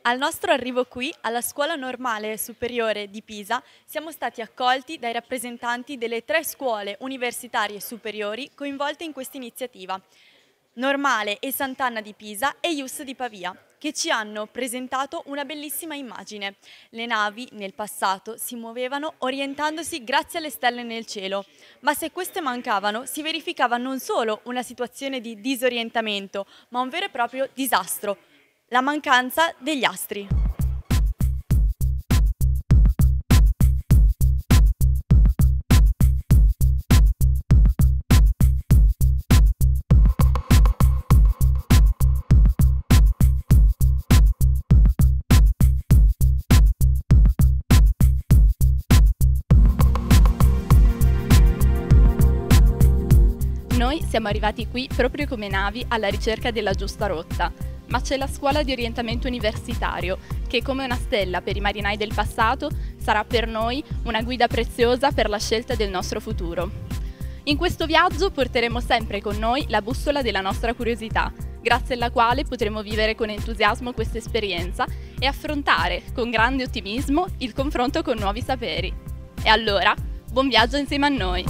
Al nostro arrivo qui, alla Scuola Normale Superiore di Pisa, siamo stati accolti dai rappresentanti delle 3 scuole universitarie superiori coinvolte in questa iniziativa, Normale e Sant'Anna di Pisa e IUS di Pavia, che ci hanno presentato una bellissima immagine. Le navi nel passato si muovevano orientandosi grazie alle stelle nel cielo, ma se queste mancavano si verificava non solo una situazione di disorientamento, ma un vero e proprio disastro: la mancanza degli astri. Noi siamo arrivati qui proprio come navi alla ricerca della giusta rotta, ma c'è la scuola di orientamento universitario che, come una stella per i marinai del passato, sarà per noi una guida preziosa per la scelta del nostro futuro. In questo viaggio porteremo sempre con noi la bussola della nostra curiosità, grazie alla quale potremo vivere con entusiasmo questa esperienza e affrontare con grande ottimismo il confronto con nuovi saperi. E allora, buon viaggio insieme a noi!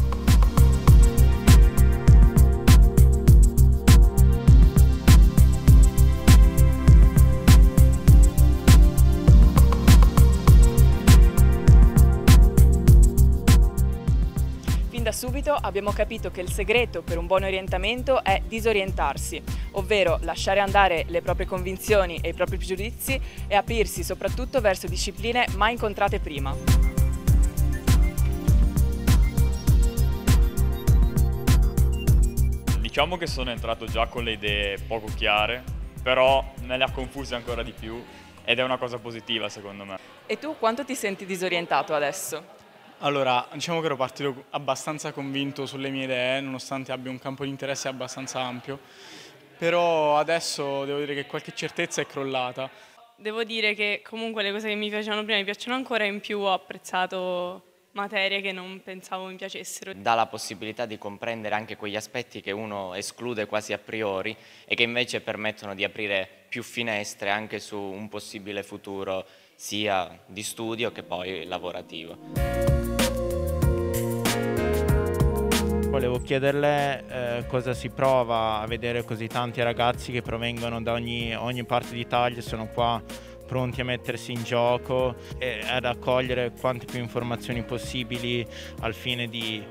Fin da subito abbiamo capito che il segreto per un buon orientamento è disorientarsi, ovvero lasciare andare le proprie convinzioni e i propri pregiudizi e aprirsi soprattutto verso discipline mai incontrate prima. Diciamo che sono entrato già con le idee poco chiare, però me le ha confuse ancora di più ed è una cosa positiva secondo me. E tu quanto ti senti disorientato adesso? Allora, diciamo che ero partito abbastanza convinto sulle mie idee, nonostante abbia un campo di interesse abbastanza ampio, però adesso devo dire che qualche certezza è crollata. Devo dire che comunque le cose che mi piacevano prima mi piacciono ancora, in più ho apprezzato materie che non pensavo mi piacessero. Dà la possibilità di comprendere anche quegli aspetti che uno esclude quasi a priori e che invece permettono di aprire più finestre anche su un possibile futuro sia di studio che poi lavorativo. Volevo chiederle cosa si prova a vedere così tanti ragazzi che provengono da ogni parte d'Italia, sono qua pronti a mettersi in gioco e ad accogliere quante più informazioni possibili al fine di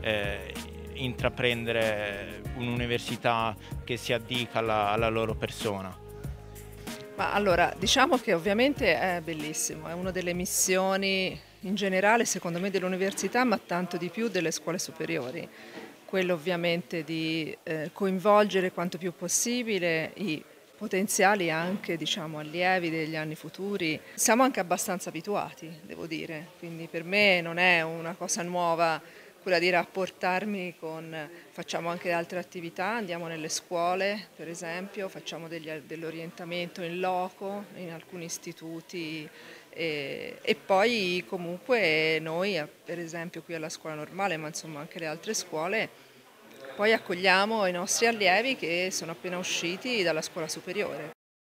intraprendere un'università che si addica alla loro persona. Ma allora, diciamo che ovviamente è bellissimo, è una delle missioni in generale secondo me dell'università, ma tanto di più delle scuole superiori. Quello ovviamente di coinvolgere quanto più possibile i potenziali anche allievi degli anni futuri. Siamo anche abbastanza abituati, devo dire, quindi per me non è una cosa nuova quella di rapportarmi facciamo anche altre attività, andiamo nelle scuole per esempio, facciamo dell'orientamento in loco in alcuni istituti e poi comunque noi per esempio qui alla scuola normale, ma insomma anche le altre scuole, poi accogliamo i nostri allievi che sono appena usciti dalla scuola superiore.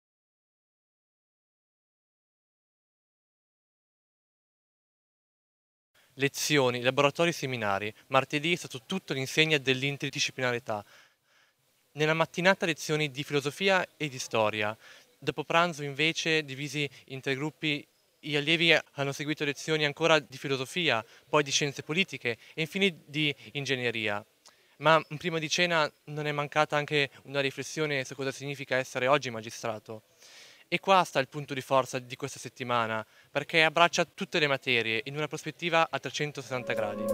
Lezioni, laboratori e seminari. Martedì è stato tutto l'insegna dell'interdisciplinarietà. Nella mattinata lezioni di filosofia e di storia. Dopo pranzo invece, divisi in 3 gruppi, gli allievi hanno seguito lezioni ancora di filosofia, poi di scienze politiche e infine di ingegneria. Ma prima di cena non è mancata anche una riflessione su cosa significa essere oggi magistrato. E qua sta il punto di forza di questa settimana, perché abbraccia tutte le materie in una prospettiva a 360 gradi.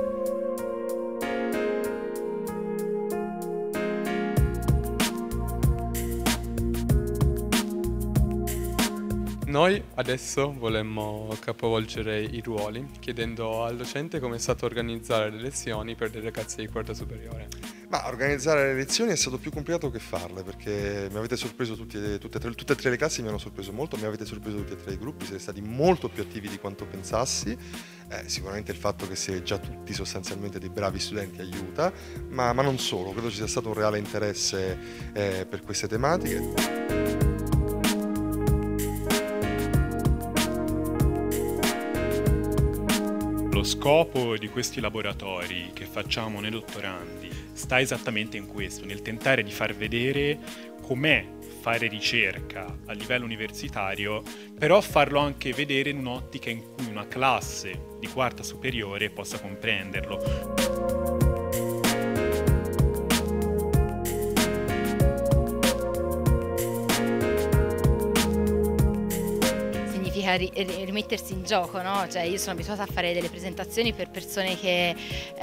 Noi adesso volemmo capovolgere i ruoli, chiedendo al docente come è stato organizzare le lezioni per dei ragazzi di quarta superiore. Ma organizzare le lezioni è stato più complicato che farle, perché mi avete sorpreso tutte e tre le classi mi hanno sorpreso molto, mi avete sorpreso tutti e 3 i gruppi, siete stati molto più attivi di quanto pensassi. Sicuramente il fatto che siete già tutti sostanzialmente dei bravi studenti aiuta, ma non solo, credo ci sia stato un reale interesse per queste tematiche. Lo scopo di questi laboratori che facciamo nei dottorandi sta esattamente in questo, nel tentare di far vedere com'è fare ricerca a livello universitario, però farlo anche vedere in un'ottica in cui una classe di quarta superiore possa comprenderlo. Significa rimettersi in gioco, no? Cioè, io sono abituata a fare delle presentazioni per persone che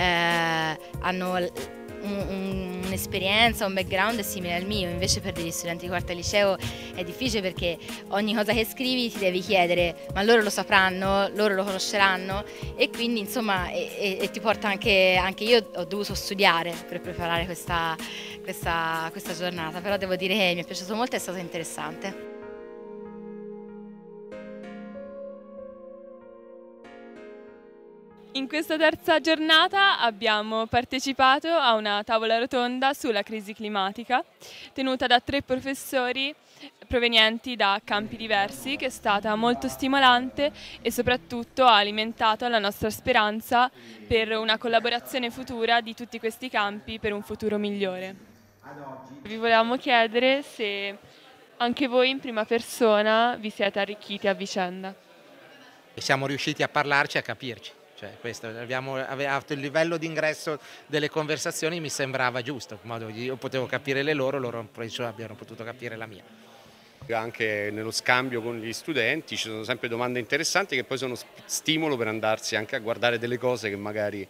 hanno un'esperienza, un background simile al mio, invece per degli studenti di quarta liceo è difficile perché ogni cosa che scrivi ti devi chiedere ma loro lo sapranno, loro lo conosceranno, e quindi insomma e ti porta anche io ho dovuto studiare per preparare questa giornata, però devo dire che mi è piaciuto molto, è stato interessante. In questa terza giornata abbiamo partecipato a una tavola rotonda sulla crisi climatica, tenuta da 3 professori provenienti da campi diversi, che è stata molto stimolante e soprattutto ha alimentato la nostra speranza per una collaborazione futura di tutti questi campi per un futuro migliore. Vi volevamo chiedere se anche voi in prima persona vi siete arricchiti a vicenda. Siamo riusciti a parlarci e a capirci. Cioè, abbiamo il livello di ingresso delle conversazioni mi sembrava giusto, in modo io potevo capire le loro penso abbiano potuto capire la mia. Anche nello scambio con gli studenti ci sono sempre domande interessanti che poi sono stimolo per andarsi anche a guardare delle cose che magari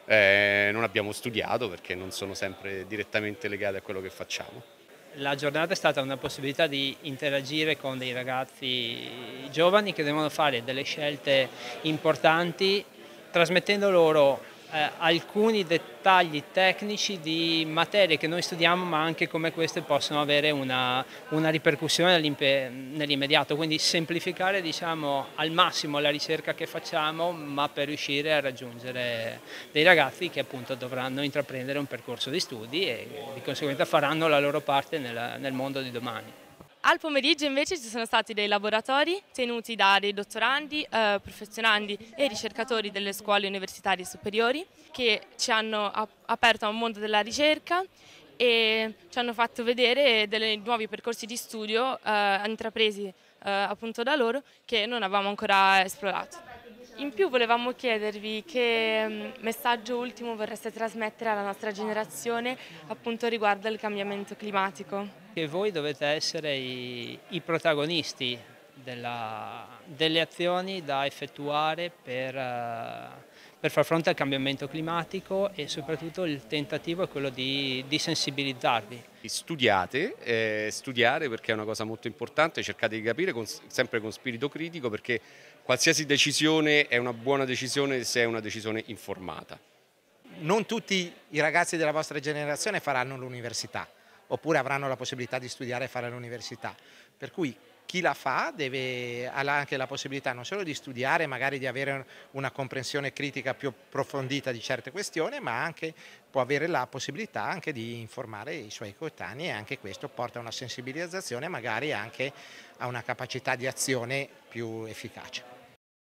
non abbiamo studiato perché non sono sempre direttamente legate a quello che facciamo. La giornata è stata una possibilità di interagire con dei ragazzi giovani che devono fare delle scelte importanti, trasmettendo loro alcuni dettagli tecnici di materie che noi studiamo, ma anche come queste possono avere una ripercussione nell'immediato, quindi semplificare, diciamo, al massimo la ricerca che facciamo, ma per riuscire a raggiungere dei ragazzi che appunto dovranno intraprendere un percorso di studi e di conseguenza faranno la loro parte nel mondo di domani. Al pomeriggio invece ci sono stati dei laboratori tenuti da dei dottorandi, professionandi e ricercatori delle scuole universitarie superiori che ci hanno aperto a un mondo della ricerca e ci hanno fatto vedere dei nuovi percorsi di studio intrapresi appunto da loro che non avevamo ancora esplorato. In più volevamo chiedervi che messaggio ultimo vorreste trasmettere alla nostra generazione appunto riguardo il cambiamento climatico. Che voi dovete essere i protagonisti delle azioni da effettuare per far fronte al cambiamento climatico e soprattutto il tentativo è quello di sensibilizzarvi. Studiare perché è una cosa molto importante, cercate di capire sempre con spirito critico perché qualsiasi decisione è una buona decisione se è una decisione informata. Non tutti i ragazzi della vostra generazione faranno l'università, oppure avranno la possibilità di studiare e fare l'università, per cui chi la fa ha anche la possibilità non solo di studiare, magari di avere una comprensione critica più approfondita di certe questioni, ma anche può avere la possibilità anche di informare i suoi coetanei e anche questo porta a una sensibilizzazione, magari anche a una capacità di azione più efficace.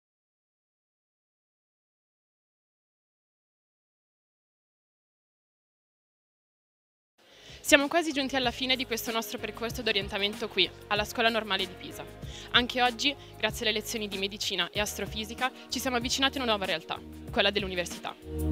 Siamo quasi giunti alla fine di questo nostro percorso d'orientamento qui, alla Scuola Normale di Pisa. Anche oggi, grazie alle lezioni di medicina e astrofisica, ci siamo avvicinati a una nuova realtà, quella dell'università.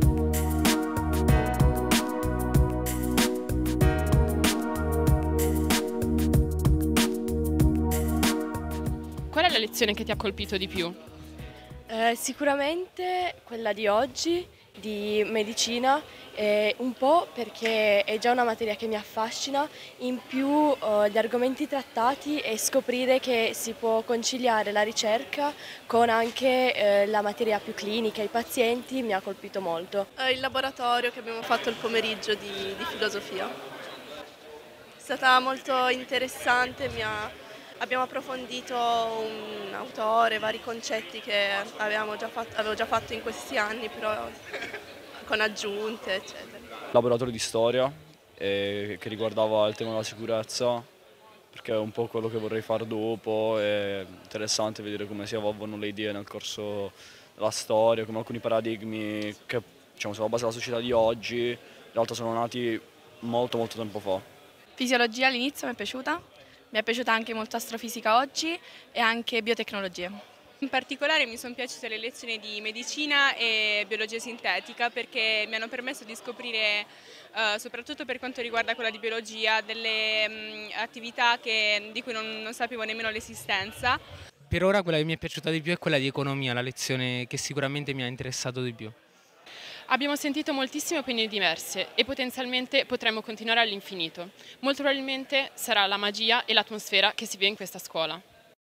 Qual è la lezione che ti ha colpito di più? Sicuramente quella di oggi, di medicina, un po' perché è già una materia che mi affascina, in più gli argomenti trattati e scoprire che si può conciliare la ricerca con anche la materia più clinica, i pazienti, mi ha colpito molto. Il laboratorio che abbiamo fatto il pomeriggio di filosofia è stata molto interessante, abbiamo approfondito un autore, vari concetti che avevo già fatto in questi anni, però con aggiunte, eccetera. Laboratorio di storia che riguardava il tema della sicurezza, perché è un po' quello che vorrei fare dopo, è interessante vedere come si evolvono le idee nel corso la storia, come alcuni paradigmi che sulla base della società di oggi, in realtà sono nati molto tempo fa. Fisiologia all'inizio mi è piaciuta anche molto astrofisica oggi e anche biotecnologie. In particolare mi sono piaciute le lezioni di medicina e biologia sintetica perché mi hanno permesso di scoprire, soprattutto per quanto riguarda quella di biologia, delle attività di cui non sapevo nemmeno l'esistenza. Per ora quella che mi è piaciuta di più è quella di economia, la lezione che sicuramente mi ha interessato di più. Abbiamo sentito moltissime opinioni diverse e potenzialmente potremmo continuare all'infinito. Molto probabilmente sarà la magia e l'atmosfera che si vive in questa scuola.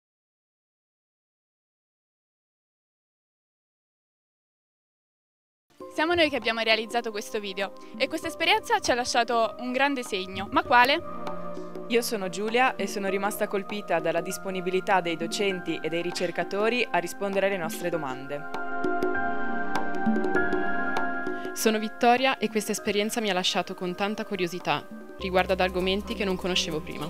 Siamo noi che abbiamo realizzato questo video e questa esperienza ci ha lasciato un grande segno. Ma quale? Io sono Giulia e sono rimasta colpita dalla disponibilità dei docenti e dei ricercatori a rispondere alle nostre domande. Sono Vittoria e questa esperienza mi ha lasciato con tanta curiosità riguardo ad argomenti che non conoscevo prima.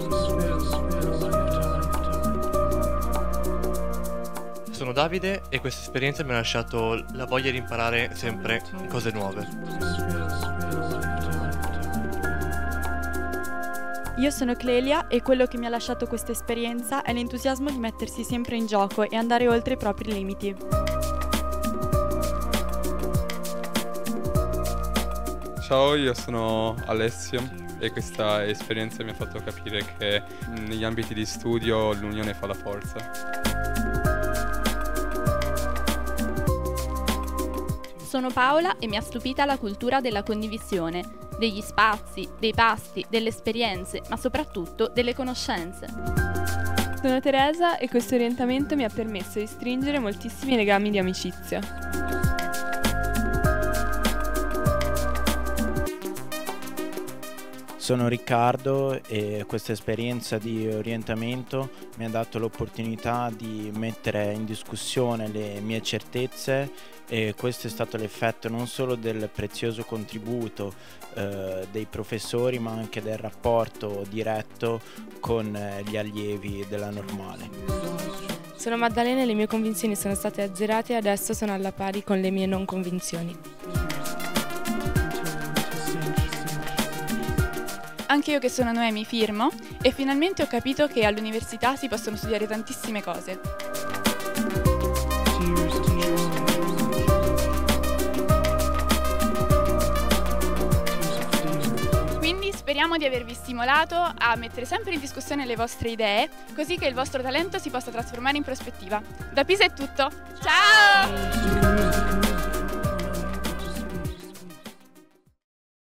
Sono Davide e questa esperienza mi ha lasciato la voglia di imparare sempre cose nuove. Io sono Clelia e quello che mi ha lasciato questa esperienza è l'entusiasmo di mettersi sempre in gioco e andare oltre i propri limiti. Ciao, io sono Alessio e questa esperienza mi ha fatto capire che negli ambiti di studio l'unione fa la forza. Sono Paola e mi ha stupita la cultura della condivisione, degli spazi, dei pasti, delle esperienze, ma soprattutto delle conoscenze. Sono Teresa e questo orientamento mi ha permesso di stringere moltissimi legami di amicizia. Sono Riccardo e questa esperienza di orientamento mi ha dato l'opportunità di mettere in discussione le mie certezze e questo è stato l'effetto non solo del prezioso contributo dei professori ma anche del rapporto diretto con gli allievi della normale. Sono Maddalena e le mie convinzioni sono state azzerate e adesso sono alla pari con le mie non convinzioni. Anche io che sono Noemi firmo e finalmente ho capito che all'università si possono studiare tantissime cose. Quindi speriamo di avervi stimolato a mettere sempre in discussione le vostre idee, così che il vostro talento si possa trasformare in prospettiva. Da Pisa è tutto, ciao!